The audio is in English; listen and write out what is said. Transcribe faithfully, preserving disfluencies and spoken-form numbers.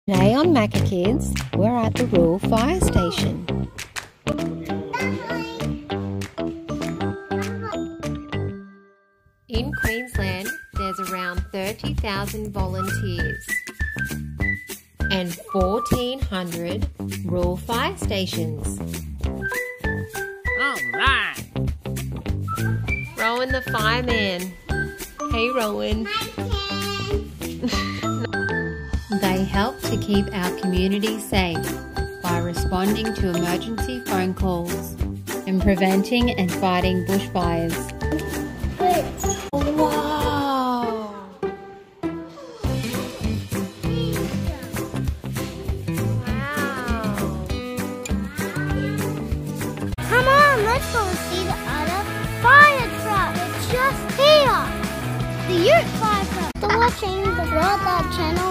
Today on Macca Kids, we're at the rural fire station. In Queensland, there's around thirty thousand volunteers and fourteen hundred rural fire stations. All right. Rowan the fireman. Hey Rowan. They help to keep our community safe by responding to emergency phone calls and preventing and fighting bushfires. Wow! Wow! Come on, let's go and see the other fire truck. It's just here. The Ute Fire Truck. You're watching the World Lab channel.